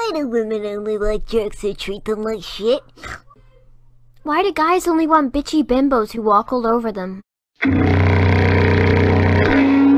Why do women only like jerks who treat them like shit? Why do guys only want bitchy bimbos who walk all over them?